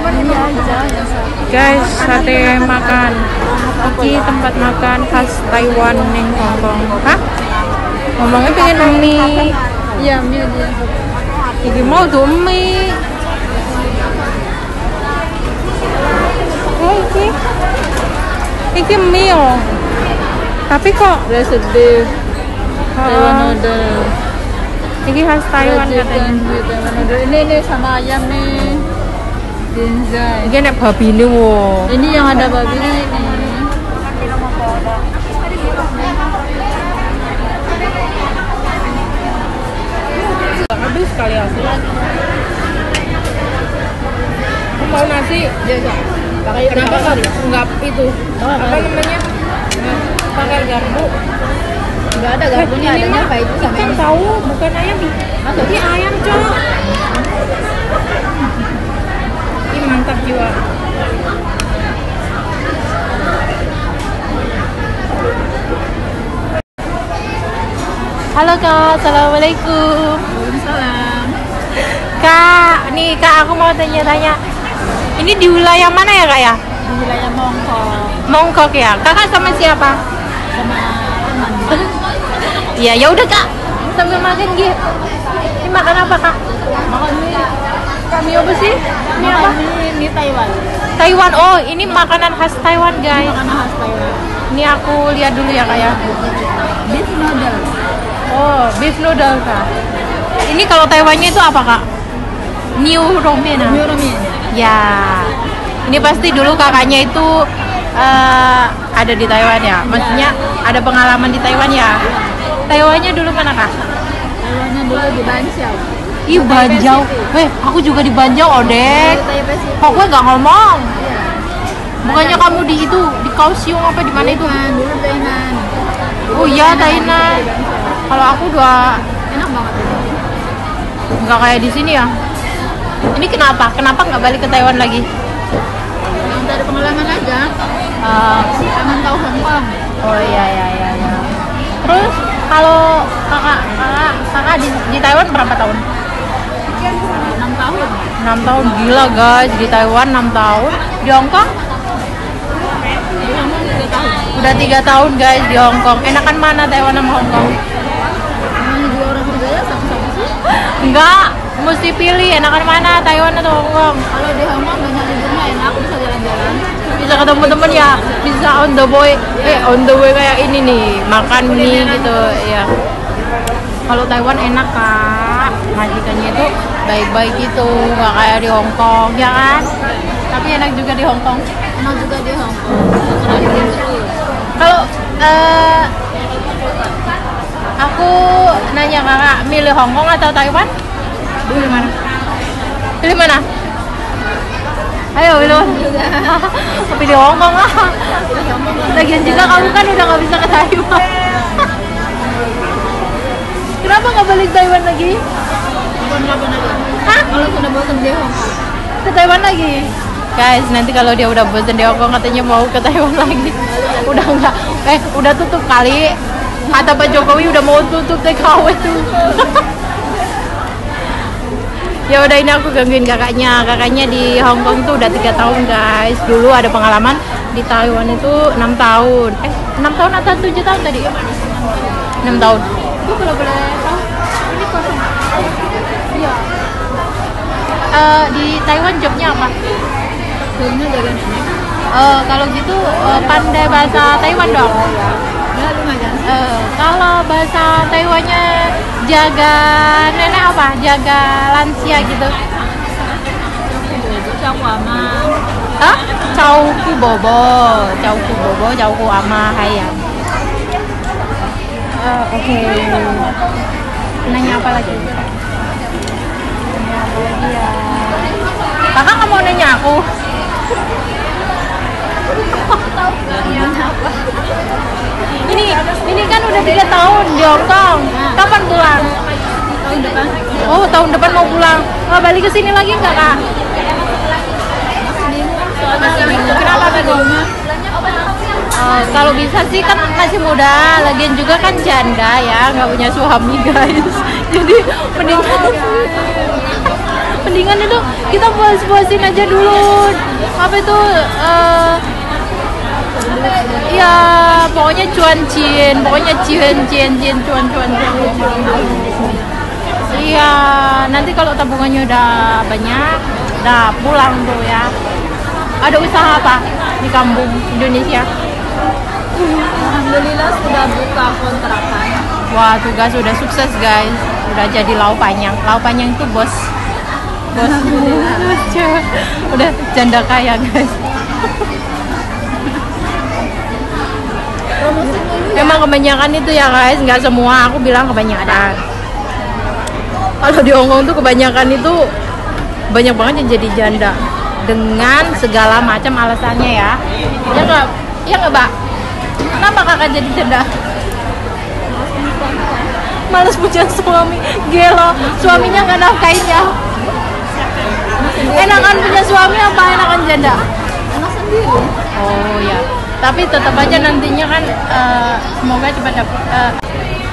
Ini aja yang satu. Guys, sate makan. Iki tempat makan khas Taiwan ning Hongkong. Hah? Ngomongnya pengen mie. Iya, mie dia. Iki mau tuh mie. Oh, iki mie loh. Tapi kok Blessed beef. Taiwan noodle. iki khas Taiwan katanya. Taiwan noodle. Ini sama ayam nih. Dinzai. Iki nek babi ini wo. Ini yang ada babinya ini. Habis kali aku. Aku mau nasi. Kenapa nggak itu? Apa namanya? Pakai garpu. Enggak ada garpunya, adanya apa itu sama Ikan ini. tahu, bukan ayam. Ini ayam, Cok. Ini mantap jiwa. Halo Kak, Assalamualaikum. Waalaikumsalam. Kak, nih Kak, aku mau tanya-tanya. Ini di wilayah mana ya Kak ya? Di wilayah Mongkok Mongkok ya. Kakak sama siapa? sama teman. Iya, ya udah Kak. Sambil makan gitu. Ini makan apa Kak? Makan mie. Kami apa sih? Ini apa? Makan mie Taiwan. Taiwan. Oh, ini makanan khas Taiwan guys. Makanan khas Taiwan. Ini aku lihat dulu ya Kak ya. Beef noodle. Oh, beef noodle Kak. Ini kalau Taiwannya itu apa Kak? New Romaine. Mie ramen. Ya. Ini pasti dulu kakaknya itu ada di Taiwan ya. Maksudnya ada pengalaman di Taiwan ya. Taiwannya dulu mana Kak? Taiwannya dulu di Banqiao. Ih, Banjau. Weh, aku juga di Banjau, Odek. Taipei City. Kok gue nggak ngomong? Iya. Bukannya kamu di itu, di Kaohsiung apa di mana itu? Bukan, dulu Tainan. Oh iya, Tainan. Kalau aku udah Enak banget ini. nggak kayak di sini ya. Ini kenapa? Kenapa nggak balik ke Taiwan lagi? Yang dari pengalaman aja. Pengen tahu Hongkong. Oh iya. Terus kalau kakak di Taiwan berapa tahun? 6 tahun. 6 tahun, gila guys, di Taiwan 6 tahun. Di Hongkong? Di Hongkong 3 tahun. Udah 3 tahun guys di Hongkong. Enakan mana Taiwan sama Hongkong? Namanya juga orang budaya sama-sama sih. Enggak, mesti pilih enakan mana Taiwan atau Hongkong. Kalau di Hongkong banyak liburnya enak, bisa jalan-jalan. Bisa ketemu temen ya, bisa on the way, on the way kayak ini nih, makan mie gitu ya. Kalau Taiwan enak Kak, majikannya itu baik-baik gitu, nggak kayak di Hongkong ya kan? Tapi enak juga di Hongkong. Enak juga di Hongkong. Seru. Kalau aku nanya Kakak, milih Hongkong atau Taiwan? Pilih mana? Pilih mana? Ayo pilih. Pilih Hongkong lah. Lagian juga kamu kan udah nggak bisa ke Taiwan. Kenapa nggak balik Taiwan lagi? Kapan-kapan aja. Hah? Kalau sudah bosan di Hongkong. Ke Taiwan lagi? Guys, nanti kalau dia udah bosan di Hongkong katanya mau ke Taiwan lagi. Udah enggak, udah tutup kali. Kata Pak Jokowi udah mau tutup TKW tuh. Ya udah, ini aku gangguin kakaknya. Kakaknya di Hongkong tuh udah 3 tahun guys. Dulu ada pengalaman di Taiwan itu 6 tahun. 6 tahun atau 7 tahun tadi? 6 tahun. Itu kalau boleh tahu, ini kosong. Iya. Di Taiwan jobnya apa? Jobnya jaga nenek. Kalau gitu pandai bahasa Taiwan dong. Ya lumayan. Kalau bahasa Taiwannya jaga nenek apa? Jaga lansia gitu. Jauh ama. Hah? Cauku bobo, cauku ama hayam. Oke. Nanya apa lagi? Nanya apa lagi ya? Kakak nggak mau nanya aku? Ini kan udah 3 tahun di Hongkong. Kapan pulang? Tahun depan. Oh, tahun depan mau pulang. Mau balik ke sini lagi nggak Kak? Kenapa bingung? Kalau bisa sih kan masih muda, lagian juga kan janda ya, nggak punya suami guys. Jadi mending Mendingan itu kita puas-puasin aja dulu. Apa itu? Ya pokoknya cuan iya, nanti kalau tabungannya udah banyak udah pulang tuh ya, ada usaha apa di kampung Indonesia? Alhamdulillah sudah buka kontrakan. Wah, tugas udah sukses guys, udah jadi lau panjang itu bos udah janda kaya guys. Emang kebanyakan itu ya guys, nggak semua, aku bilang kebanyakan. Kalau di Hongkong tuh kebanyakan itu banyak banget yang jadi janda dengan segala macam alasannya ya. Ya nggak Mbak? Kenapa kakak jadi janda? Males punya suami, gelo, suaminya nggak nafkainnya. Enakan punya suami apa enakan janda? Anak sendiri. Oh ya, tapi tetap aja nantinya kan semoga cepat dapat